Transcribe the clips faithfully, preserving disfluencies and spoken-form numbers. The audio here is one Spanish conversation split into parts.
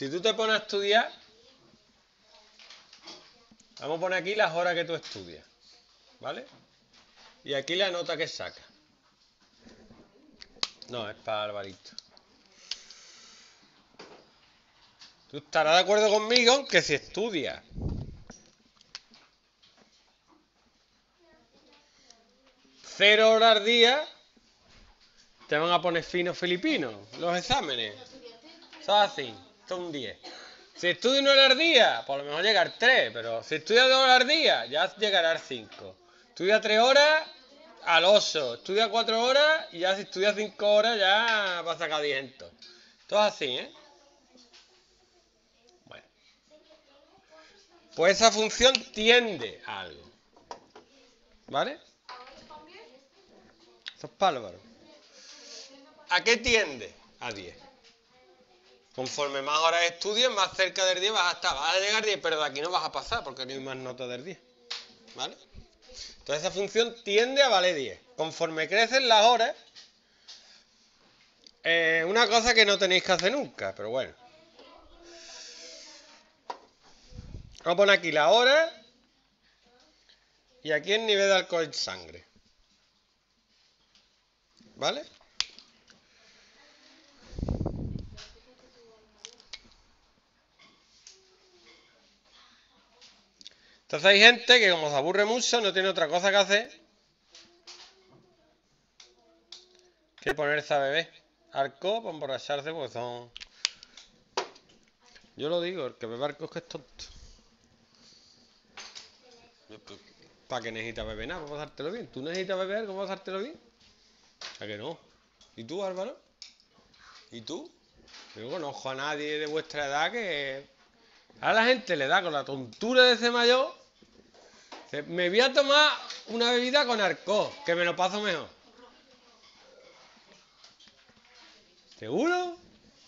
Si tú te pones a estudiar, vamos a poner aquí las horas que tú estudias, ¿vale? Y aquí la nota que sacas. No, es para Alvarito. Tú estarás de acuerdo conmigo que si estudias cero horas al día, te van a poner finos filipinos los exámenes. Eso es así, son un diez. Si estudias una hora al día, por lo mejor llega al tres, pero si estudias dos horas al día, ya llegará al cinco. Estudia tres horas, al ocho. Estudia cuatro horas y ya si estudias cinco horas ya vas a sacar diez en todo. Todo así, ¿eh? Bueno. Pues esa función tiende a algo. ¿Vale? Eso es pálvaro. ¿A qué tiende? A diez. Conforme más horas estudies, más cerca del diez vas a estar. Vas a llegar a diez, pero de aquí no vas a pasar porque no hay más notas del diez. ¿Vale? Entonces esa función tiende a valer diez. Conforme crecen las horas, eh, una cosa que no tenéis que hacer nunca, pero bueno. Vamos a poner aquí la hora y aquí el nivel de alcohol en sangre. ¿Vale? Entonces hay gente que como se aburre mucho no tiene otra cosa que hacer que ponerse a beber alcohol para emborracharse porque son... Yo lo digo, el que bebe alcohol es que es tonto. ¿Para qué necesitas beber nada? Para pasártelo bien. ¿Tú necesitas beber algo para pasártelo bien? ¿A que no? ¿Y tú, Álvaro? ¿Y tú? Yo no conozco a nadie de vuestra edad que... A la gente le da con la tontura de ese mayor. Me voy a tomar una bebida con alcohol, que me lo paso mejor. ¿Seguro?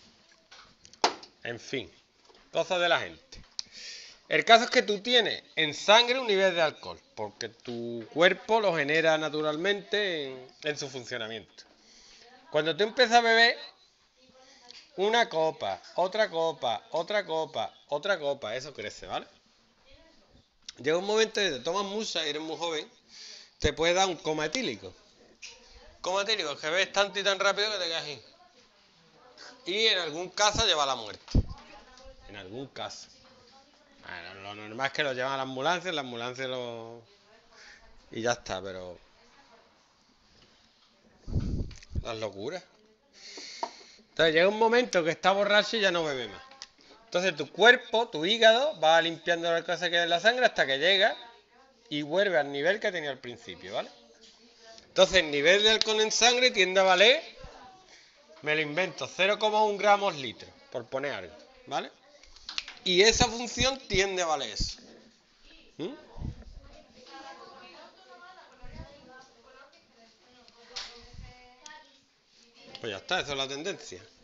En fin, cosas de la gente. El caso es que tú tienes en sangre un nivel de alcohol, porque tu cuerpo lo genera naturalmente en, en su funcionamiento. Cuando tú empiezas a beber, una copa, otra copa, otra copa, otra copa, eso crece, ¿vale? Llega un momento que te tomas mucha y eres muy joven, te puede dar un coma etílico. Coma etílico es que bebes tanto y tan rápido que te quedas ahí. Y en algún caso lleva a la muerte. En algún caso. Bueno, lo normal es que lo llevan a la ambulancia, la ambulancia lo... y ya está, pero... Las locuras. Entonces llega un momento que está borracho y ya no bebe más. Entonces tu cuerpo, tu hígado, va limpiando la cosa que hay en la sangre hasta que llega y vuelve al nivel que tenía al principio, ¿vale? Entonces el nivel de alcohol en sangre tiende a valer, me lo invento, cero coma uno gramos litro, por poner algo, ¿vale? Y esa función tiende a valer eso. ¿Mm? Pues ya está, esa es la tendencia.